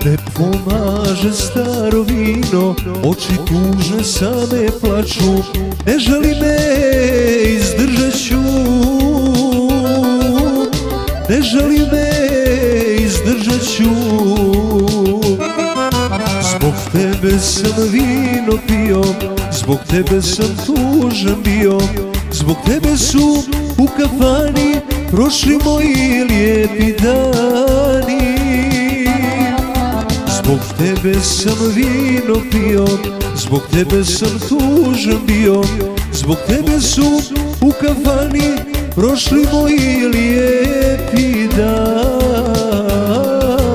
Ne pomaže staro vino, oči tužne same plaču. Ne žali me, izdržat ću. Ne žali me, izdržat ću. Zbog tebe sam vino pio, zbog tebe sam tužan bio. Zbog tebe su u kafani prošli moji lijepi dani. Zbog tebe sam vino pio, zbog tebe sam tužan bio. Zbog tebe su u kafani prošli moji lijepi dani.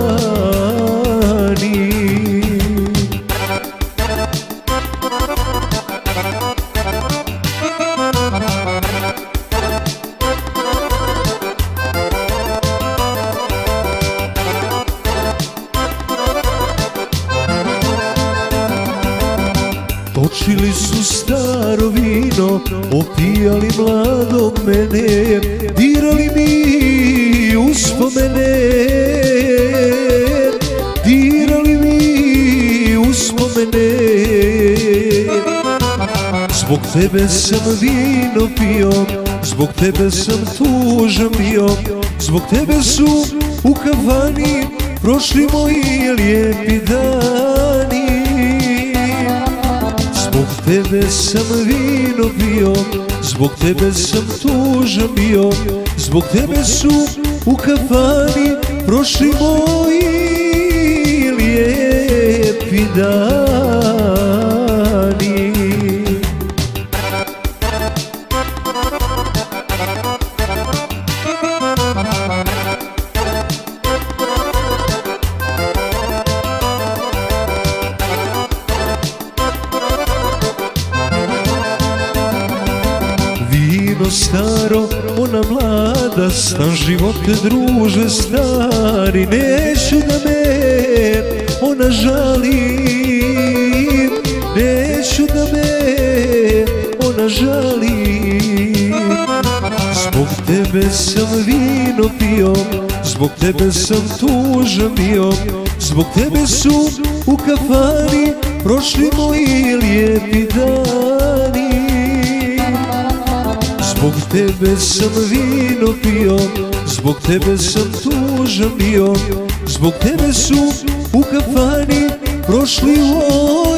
Točili su staro vino, opijali mladog mene, dirali mi uspomene, dirali mi uspomene. Zbog tebe sam vino pio, zbog tebe sam tužan bio. Zbog tebe su u kafani prošli moji lijepi dani. Zbog tebe sam vino pio, zbog tebe sam tužan bio. Zbog tebe su u kafani prošli moji lijepi dani. Vino staro, ona mlada, stan živote druže stari. Neću da me ona žali, neću da me ona žali. Zbog tebe sam vino pio, zbog tebe sam tužan bio. Zbog tebe su u kafani prošli moji lijepi dani. Zbog tebe sam vino pio, zbog tebe sam tužan bio. Zbog tebe su u kafani prošli